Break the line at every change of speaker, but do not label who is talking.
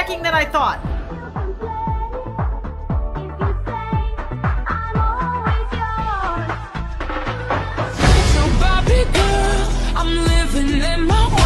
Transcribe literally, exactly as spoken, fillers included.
nerve-wracking than I thought.
So Barbie girl, I'm living in my